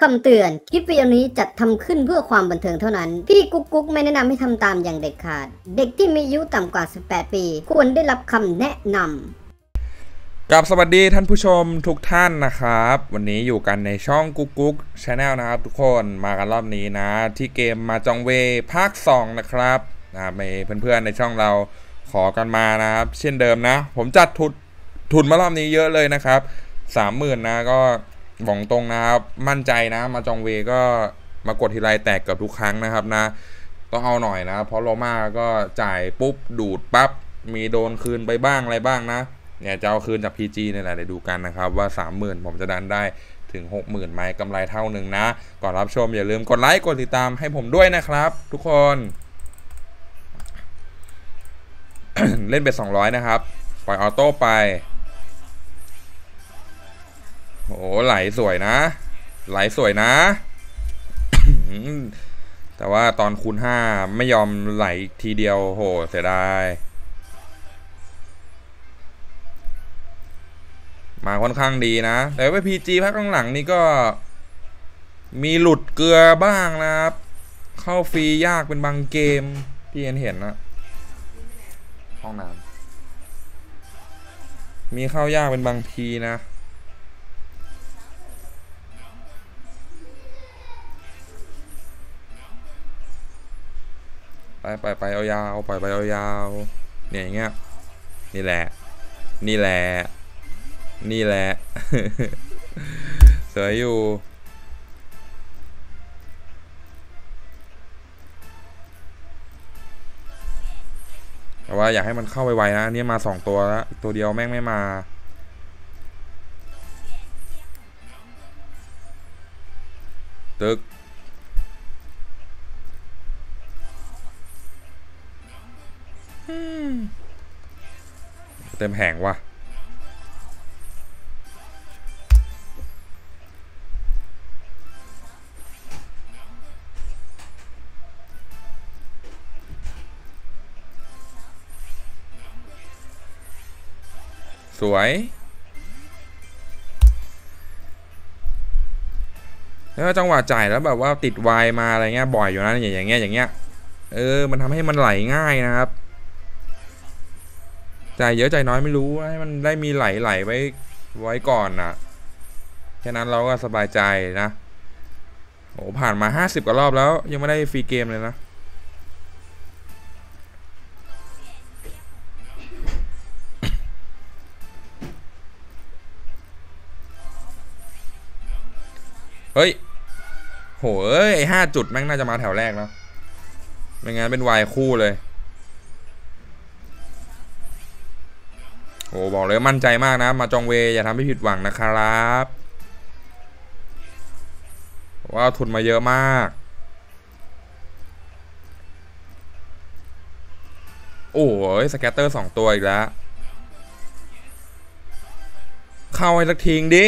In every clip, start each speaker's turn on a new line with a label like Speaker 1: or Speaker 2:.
Speaker 1: ำเตือนคลิปวิดีโอนี้จัดทำขึ้นเพื่อความบันเทิงเท่านั้นพี่กุ๊กกุ๊กไม่แนะนำให้ทำตามอย่างเด็ดขาดเด็กที่มีอายุต่ำกว่า18ปีควรได้รับคำแนะนำ
Speaker 2: กับสวัสดีท่านผู้ชมทุกท่านนะครับวันนี้อยู่กันในช่องกุ๊กกุ๊กชาแนลนะครับทุกคนมากันรอบนี้นะที่เกมมาจองเวภาค2นะครับเพื่อนๆในช่องเราขอกันมานะครับเช่นเดิมนะผมจัดทุนมารอบนี้เยอะเลยนะครับ 30,000 นะก็บอกตรงนะครับมั่นใจนะมาจองเวก็มากดทีไรแตกกับทุกครั้งนะครับนะต้องเอาหน่อยนะเพราะโรม่าก็จ่ายปุ๊บดูดปั๊บมีโดนคืนไปบ้างอะไรบ้างนะเนี่ยจะเอาคืนจาก PG นี่แหละเดี๋ยวดูกันนะครับว่า 30,000 ผมจะดันได้ถึง 60,000 ไหมกำไรเท่าหนึ่งนะก่อนรับชมอย่าลืมกดไลค์กดติดตามให้ผมด้วยนะครับทุกคน เล่นเบ็ด200นะครับปล่อยออโต้ไปโอ้ไหลสวยนะไหลสวยนะ แต่ว่าตอนคูณ5ไม่ยอมไหลทีเดียวโหเสียดายมาค่อนข้างดีนะแต่ว่า PG พักหลังๆนี่ก็มีหลุดเกลือบ้างนะครับเข้าฟรียากเป็นบางเกมที่เห็นนะห้องน้ำมีเข้ายากเป็นบางทีนะไปเอายาวปล่อยไปเอายาวเนี่ยอย่างเงี้ยนี่แหละนี่แหละนี่แหละ สวยอยู่แต่ว่าอยากให้มันเข้าไวๆนะนี่มา2ตัวแล้วตัวเดียวแม่งไม่มาตึกเต็มแผงว่ะสวยแล้วจังหวะจ่ายแล้วแบบว่าติดวายมาอะไรเงี้ยบ่อยอยู่นะอย่างเงี้ยมันทำให้มันไหลง่ายนะครับจ่ายเยอะจ่ายน้อยไม่รู้ให้มันได้มีไหลไว้ก่อนนะแค่นั้นเราก็สบายใจนะโอ้ผ่านมา50กว่ารอบแล้วยังไม่ได้ฟรีเกมเลยนะเฮ้ยโห5 จุดแม่งน่าจะมาแถวแรกเนาะไม่งั้นเป็นวายคู่เลยโอ้บอกเลยมั่นใจมากนะมาจองเวอย่าทำให้ผิดหวังนะครับว่าทุนมาเยอะมากโอ้ยสแกตเตอร์2ตัวอีกแล้วเข้าให้สักทีดิ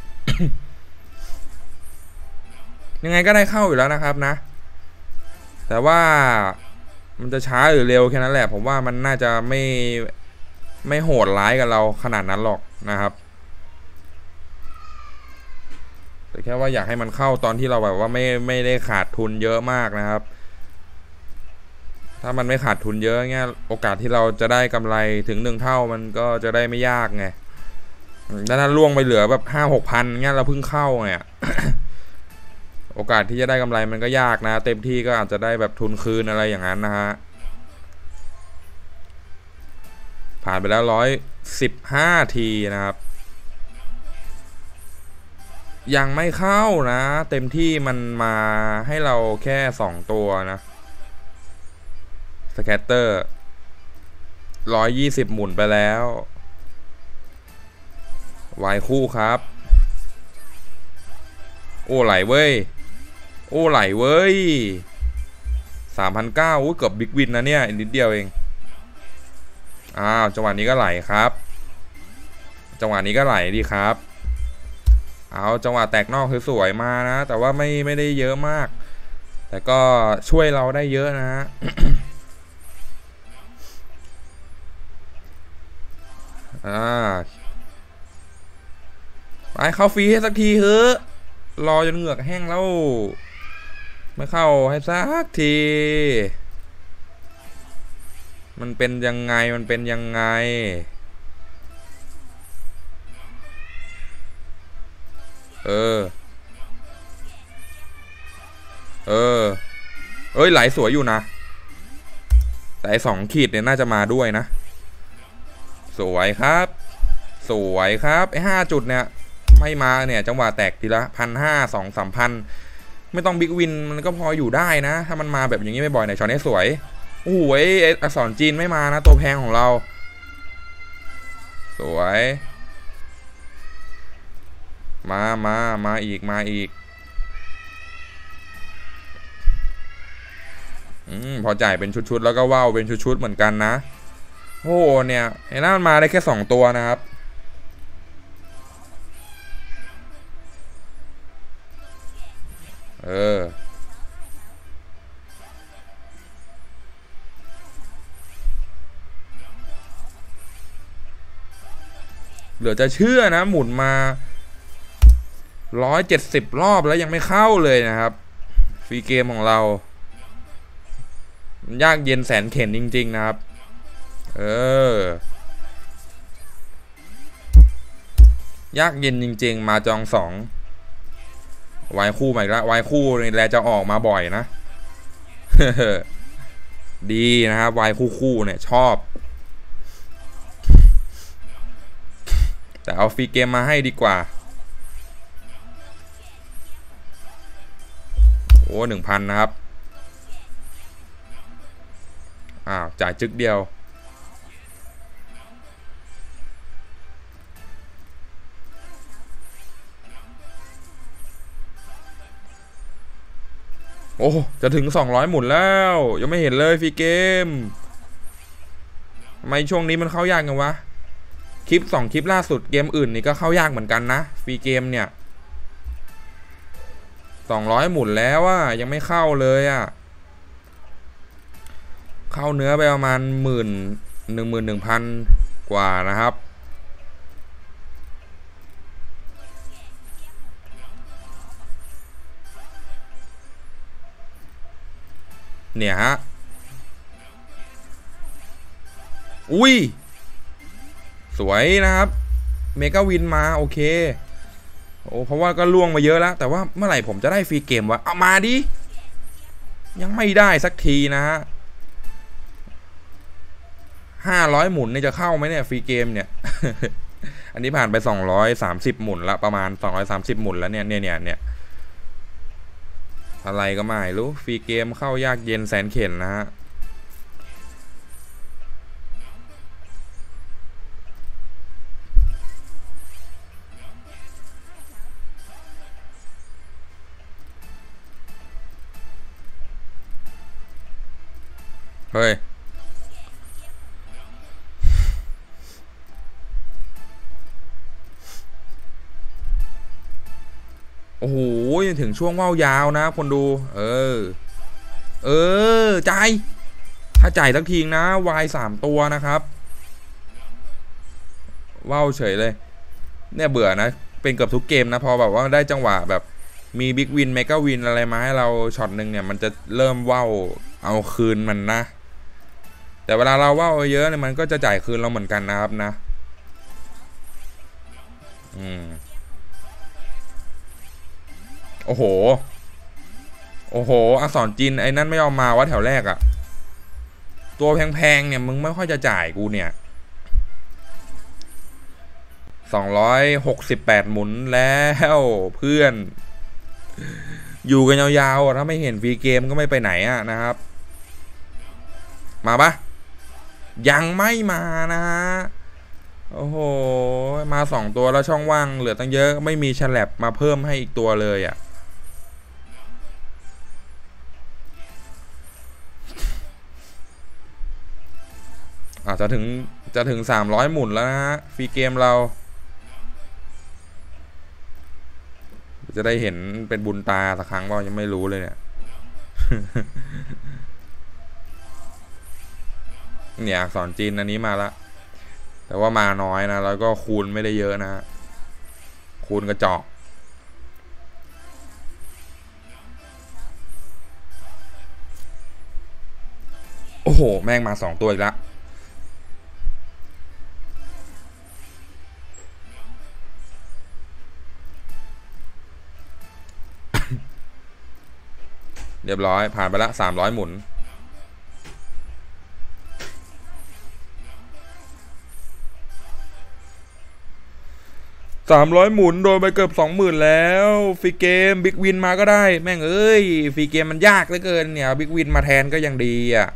Speaker 2: ยังไงก็ได้เข้าอยู่แล้วนะครับนะแต่ว่ามันจะช้าหรือเร็วแค่นั้นแหละผมว่ามันน่าจะไม่โหดร้ายกับเราขนาดนั้นหรอกนะครับแต่แค่ว่าอยากให้มันเข้าตอนที่เราแบบว่าไม่ได้ขาดทุนเยอะมากนะครับถ้ามันไม่ขาดทุนเยอะเงี้ยโอกาสที่เราจะได้กำไรถึง1 เท่ามันก็จะได้ไม่ยากไงถ้าล่วงไปเหลือแบบ5-6 พันเงี้ยเราเพิ่งเข้าไง โอกาสที่จะได้กำไรมันก็ยากนะเต็มที่ก็อาจจะได้แบบทุนคืนอะไรอย่างนั้นนะฮะผ่านไปแล้ว115 ทีนะครับยังไม่เข้านะเต็มที่มันมาให้เราแค่2ตัวนะสแกตเตอร์120หมุนไปแล้ววายคู่ครับโอ้ไหลเว้ยโอ้ไหลเว้ย3,900เกือบบิ๊กวินนะเนี่ยนิดเดียวเองจังหวะนี้ก็ไหลครับจังหวะนี้ก็ไหลดีครับเอาจังหวะแตกนอกสวยๆมานะแต่ว่าไม่ได้เยอะมากแต่ก็ช่วยเราได้เยอะนะ ไปเข้าฟรีให้สักทีเถอะรอจนเหงือกแห้งแล้วไม่เข้าให้สักทีมันเป็นยังไงเออเอ้ยไหลสวยอยู่นะแต่2 ขีดเนี่ยน่าจะมาด้วยนะสวยครับไอ้5 จุดเนี่ยไม่มาเนี่ยจังหวะแตกทีละ1,500 2-3,000ไม่ต้องบิ๊กวินมันก็พออยู่ได้นะถ้ามันมาแบบอย่างนี้ไม่บ่อยในช็อตนี้สวยโอ้ยอักษรจีนไม่มานะตัวแพงของเราสวยมาอีกพอจ่ายเป็นชุดแล้วก็ว่าวเป็นชุดเหมือนกันนะโอ้เนี่ยไอ้นั่นมันมาได้แค่2 ตัวนะครับเหลือจะเชื่อนะหมุนมา170 รอบแล้วยังไม่เข้าเลยนะครับฟรีเกมของเรายากเย็นแสนเข็ญจริงๆนะครับยากเย็นจริงๆมาจอง2วายคู่ใหม่ละวายคู่นี่แหละจะออกมาบ่อยนะ ดีนะครับวายคู่เนี่ยชอบแต่เอาฟรีเกมมาให้ดีกว่าโอ้ 1,000 นะครับจ่ายจึกเดียวโอ้จะถึง200หมุนแล้วยังไม่เห็นเลยฟรีเกมทำไมช่วงนี้มันเข้ายากกันวะคลิป2 คลิปล่าสุดเกมอื่นนี่ก็เข้ายากเหมือนกันนะฟรีเกมเนี่ย200หมุนแล้วอะยังไม่เข้าเลยอะเข้าเนื้อไปประมาณ11,000 กว่านะครับเนี่ยฮะอุ้ยสวยนะครับเมกาวินมาโอเคโอ้เพราะว่าก็ล่วงมาเยอะแล้วแต่ว่าเมื่อไหร่ผมจะได้ฟรีเกมวะเอามาดิยังไม่ได้สักทีนะฮะ500หมุนเนี่ยจะเข้าไหมเนี่ยฟรีเกมเนี่ย อันนี้ผ่านไป230หมุนละประมาณ230หมุนแล้วเนี่ยอะไรก็ไม่รู้ฟรีเกมเข้ายากเย็นแสนเข็ญนะฮะเฮ้ยโอ้โหถึงช่วงว่าวยาวนะคนดูจ่ายถ้าจ่ายสักทีนะวาย3 ตัวนะครับว่าวเฉยเลยเนี่ยเบื่อนะเป็นเกือบทุกเกมนะพอแบบว่าได้จังหวะแบบมีบิ๊กวินเมกาวินอะไรมาให้เราช็อตหนึ่งเนี่ยมันจะเริ่มว่าวเอาคืนมันนะแต่เวลาเราว่าวเยอะเนี่ยมันก็จะจ่ายคืนเราเหมือนกันนะครับนะโอ้โหอักษรจีนไอ้นั่นไม่ยอมมาวะแถวแรกอะตัวแพงๆเนี่ยมึงไม่ค่อยจะจ่ายกูเนี่ย268หมุนแล้วเพื่อนอยู่กันยาวๆถ้าไม่เห็นฟรีเกมก็ไม่ไปไหนอะนะครับมาปะยังไม่มานะฮะโอ้โหมา2 ตัวแล้วช่องว่างเหลือตั้งเยอะไม่มีฉลับมาเพิ่มให้อีกตัวเลยอะจะถึง300หมุนแล้วนะฮะฟรีเกมเราจะได้เห็นเป็นบุญตาสักครั้งว่ายังไม่รู้เลยเนี่ยอักษรจีนอันนี้มาละแต่ว่ามาน้อยนะแล้วก็คูณไม่ได้เยอะนะคูณกระจอกโอ้โหแม่งมา2ตัวอีกแล้วเรียบร้อยผ่านไปละ300หมุน300หมุนโดนไปเกือบ20,000แล้วฟรีเกมบิ๊กวินมาก็ได้แม่งเอ้ยฟรีเกมมันยากเหลือเกินเนี่ยบิ๊กวินมาแทนก็ยังดีอ่ะ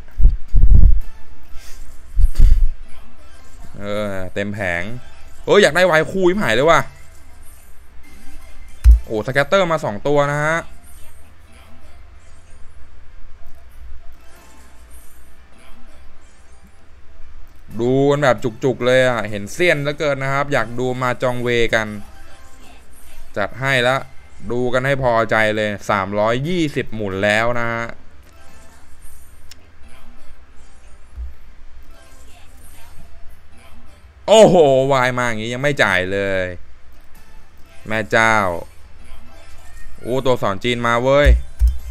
Speaker 2: เต็มแผงอยากได้ไวคูยิ่งหายเลยว่ะโอ้สแกตเตอร์มา2ตัวนะฮะดูกันแบบจุกๆเลยอ่ะเห็นเสี้ยนแล้วเกินนะครับอยากดูมาจองเวกันจัดให้แล้วดูกันให้พอใจเลย320หมุนแล้วนะฮะโอ้โหวายมาอย่างงี้ยังไม่จ่ายเลยแม่เจ้าโอ้ตัวสอนจีนมาเว้ย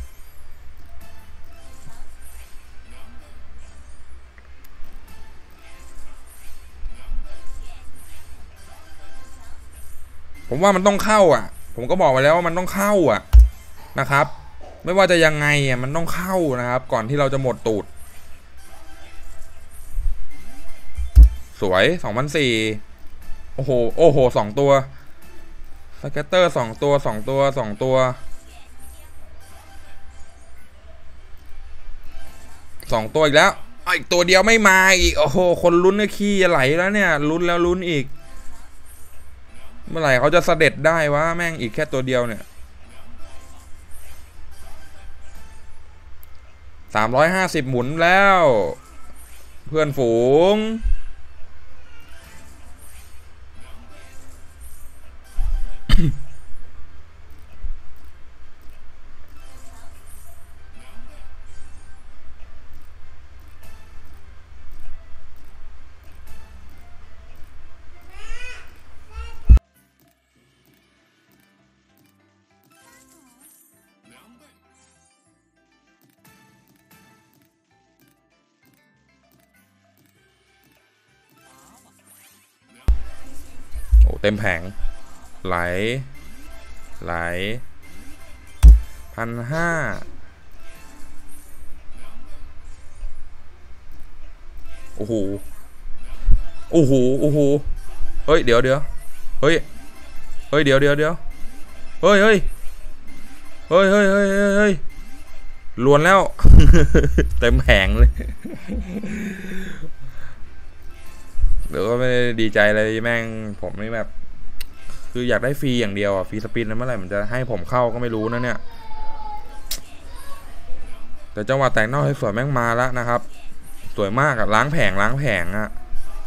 Speaker 2: ผมว่ามันต้องเข้าอ่ะผมก็บอกไปแล้วว่ามันต้องเข้าอ่ะนะครับไม่ว่าจะยังไงอ่ะมันต้องเข้านะครับก่อนที่เราจะหมดตูดสวย2004โอ้โห2ตัวสแกตเตอร์2ตัว2ตัว2ตัว2ตัวอีกแล้วอีกตัวเดียวไม่มาอีกโอ้โหคนลุ้นเนี่ยขี้จะไหลแล้วเนี่ยลุ้นแล้วลุ้นอีกเมื่อไหร่เขาจะเสด็จได้วะแม่งอีกแค่ตัวเดียวเนี่ย350หมุนแล้วเพื่อนฝูงเต็มแผงไหล1,500โอ้โหเฮ้ยเดี๋ยวเฮ้ยเดี๋ยวเฮ้ยล้วนแล้ว เต็มแผงเลยเดี๋ยวก็ไม่ได้ดีใจเลยแม่งผมนี่แบบคืออยากได้ฟรีอย่างเดียวอ่ะฟรีสปินแล้วเมื่อไหร่มันจะให้ผมเข้าก็ไม่รู้นะเนี่ยแต่จังหวะแต่งนอกให้สวยแม่งมาแล้วนะครับสวยมากอ่ะล้างแผงอ่ะ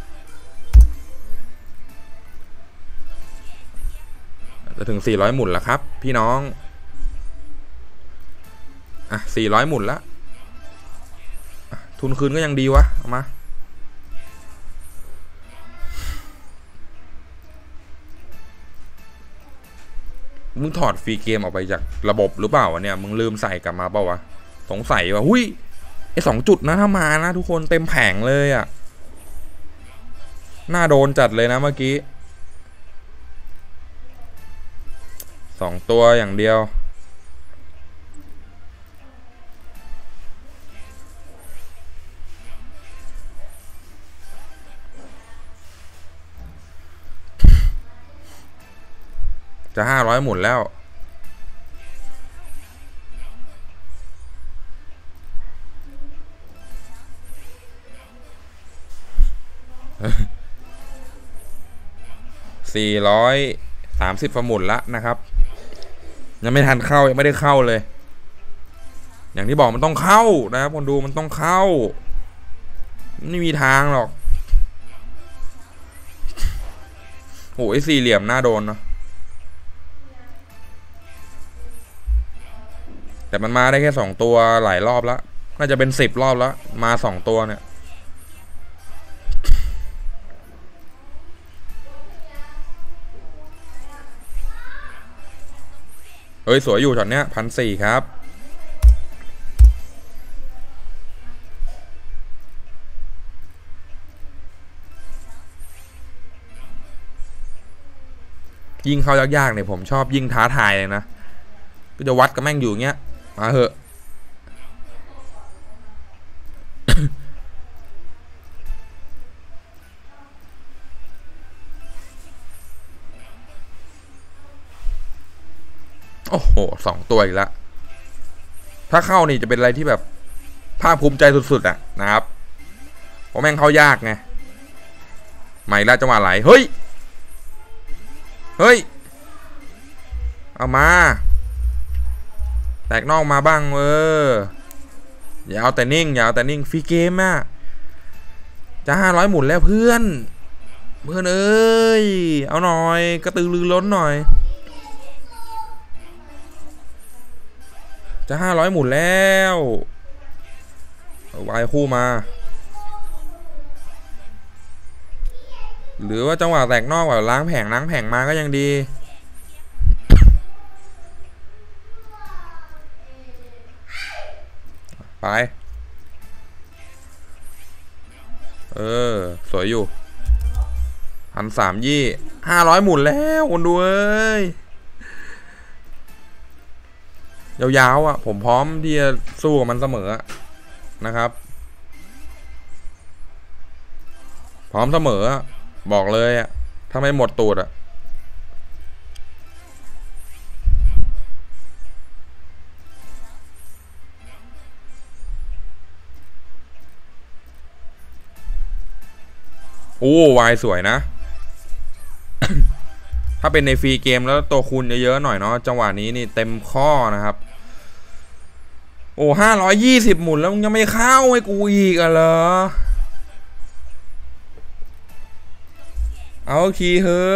Speaker 2: จะถึง400หมุนแล้วครับพี่น้องอ่ะ400หมุนแล้วทุนคืนก็ยังดีวะเอามามึงถอดฟรีเกมออกไปจากระบบหรือเปล่าวะเนี่ยมึงลืมใส่กลับมาเปล่าวะสงสัยว่าหุ้ยไอ้2 จุดนะถ้ามานะทุกคนเต็มแผงเลยอ่ะน่าโดนจัดเลยนะเมื่อกี้2ตัวอย่างเดียวจะ500หมุนแล้ว430หมุนละนะครับยังไม่ทันเข้ายังไม่ได้เข้าเลยอย่างที่บอกมันต้องเข้านะครับคนดูมันต้องเข้าไม่มีทางหรอกโอ้ยสี่เหลี่ยมหน้าโดนเนาะแต่มันมาได้แค่2ตัวหลายรอบแล้วน่าจะเป็น10รอบแล้วมา2ตัวเนี่ยเอ้ยสวยอยู่ช็อตเนี้ย1,400ครับยิงเข้ายากๆเนี่ยผมชอบยิงท้าทายเลยนะก็จะวัดกับแม่งอยู่เงี้ยมาเหอะโอ้โห2 ตัวอีกแล้วถ้าเข้านี่จะเป็นอะไรที่แบบภาคภูมิใจสุดๆอ่ะนะครับเพราะแม่งเข้ายากไงใหม่ละจังหวะไหลเฮ้ยเอามาแตกนอกมาบ้างอย่าเอาแต่นิ่งฟรีเกมอ่ะจะ500หมุนแล้วเพื่อนเอ้ยเอาหน่อยกระตือรือร้นหน่อยจะ500หมุนแล้ววายคู่มาหรือว่าจังหวะแตกนอกแบบล้างแผงมาก็ยังดีไปสวยอยู่1,300 500หมุนแล้วคนดูเอ้ยยาวๆอ่ะผมพร้อมที่จะสู้กับมันเสมอนะครับพร้อมเสมอบอกเลยอ่ะถ้าไม่หมดตูดอ่ะโอ้วายสวยนะ ถ้าเป็นในฟรีเกมแล้วตัวคูณเยอะๆหน่อยเนาะจังหวะนี้นี่เต็มข้อนะครับโอ้520หมุนแล้วมึงยังไม่เข้าให้กูอีกเหรอเอาคีเฮ้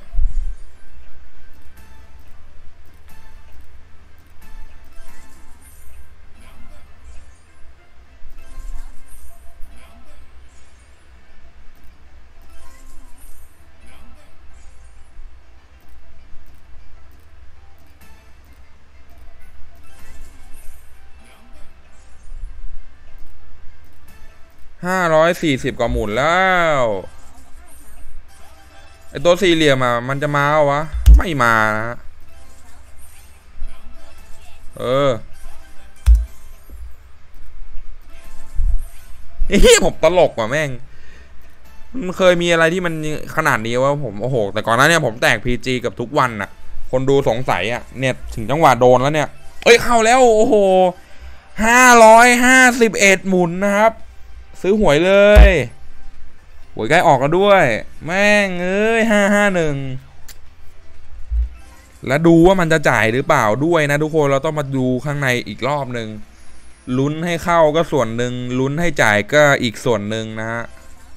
Speaker 2: 540กว่าหมุนแล้วไอตัวสี่เหลี่ยมมันจะมาวะไม่มานะผมตลกว่ะแม่งมันเคยมีอะไรที่มันขนาดนี้วะผมโอ้โหแต่ก่อนหน้านี้ผมแตก PG กับทุกวันน่ะคนดูสงสัยเนี่ยถึงจังหวะโดนแล้วเนี่ยเข้าแล้วโอ้โห551หมุนนะครับซื้อหวยเลยหวยใกล้ออกแล้วด้วยแม่ง551แล้วดูว่ามันจะจ่ายหรือเปล่าด้วยนะทุกคนเราต้องมาดูข้างในอีกรอบหนึ่งลุ้นให้เข้าก็ส่วนหนึ่งลุ้นให้จ่ายก็อีกส่วนหนึ่งนะฮะ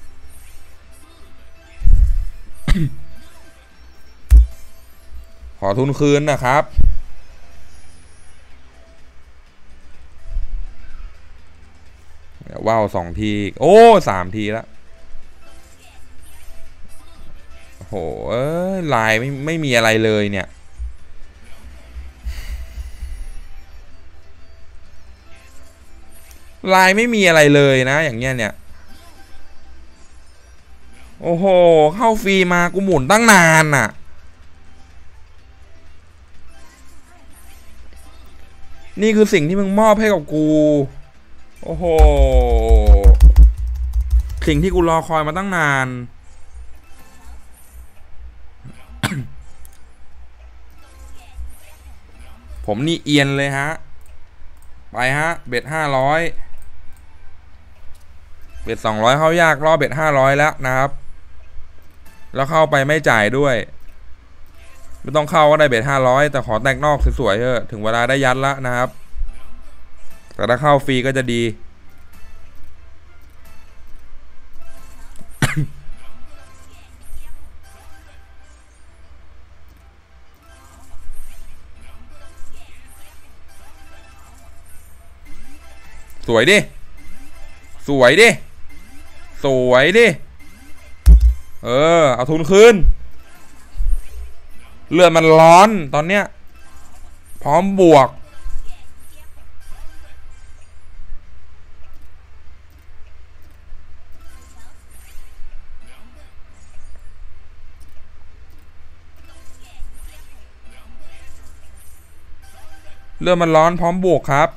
Speaker 2: ขอทุนคืนนะครับว้าว2 ทีโอ้3 ทีแล้วโหลายไม่มีอะไรเลยเนี่ยลายไม่มีอะไรเลยนะอย่างเงี้ยเนี่ยโอ้โหเข้าฟรีมากูหมุนตั้งนานน่ะนี่คือสิ่งที่มึงมอบให้กับกูโอ้โหสิ่งที่กูรอคอยมาตั้งนาน ผมนี่เอียนเลยฮะไปฮะเบ็ด500เบ็ด200เข้ายากรอเบ็ด500แล้วนะครับแล้วเข้าไปไม่จ่ายด้วยไม่ต้องเข้าก็ได้เบ็ด500แต่ขอแตกนอกสวยๆเถอะถึงเวลาได้ยัดแล้วนะครับแต่ถ้าเข้าฟรีก็จะดี สวยดิสวยดิสวยดิเอาทุนคืนเลือดมันร้อนตอนเนี้ยพร้อมบวกเรือมันร้อนพร้อมบวกครับ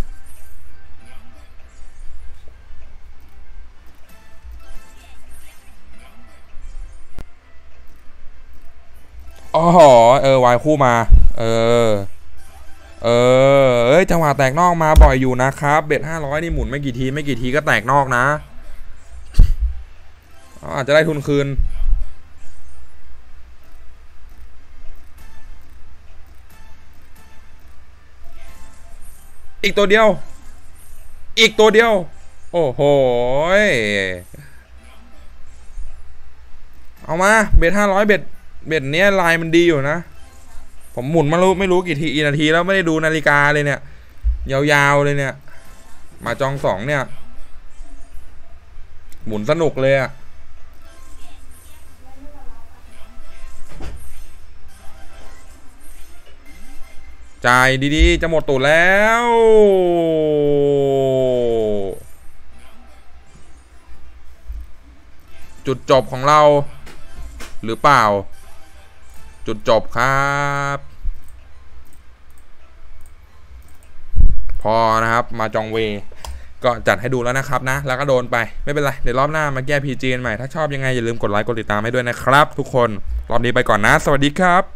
Speaker 2: อ๋อวายคู่มาเอ้ยจังหวะแตกนอกมาบ่อยอยู่นะครับเบ็ด500นี่หมุนไม่กี่ทีก็แตกนอกนะอาจจะได้ทุนคืนอีกตัวเดียวโอ้โหเอามาเบ็ด500เบ็ดเนี้ยลายมันดีอยู่นะผมหมุนไม่รู้กี่นาทีแล้วไม่ได้ดูนาฬิกาเลยเนี่ยยาวๆเลยเนี่ยมาจอง2เนี่ยหมุนสนุกเลยอะจ่ายดีๆจะหมดตูดแล้วจุดจบของเราหรือเปล่าจุดจบครับพอนะครับมาจองเวก็จัดให้ดูแล้วนะครับนะแล้วก็โดนไปไม่เป็นไรเดี๋ยวรอบหน้ามาแก้ PG ใหม่ถ้าชอบยังไงอย่าลืมกดไลค์กดติดตามให้ด้วยนะครับทุกคนรอบนี้ไปก่อนนะสวัสดีครับ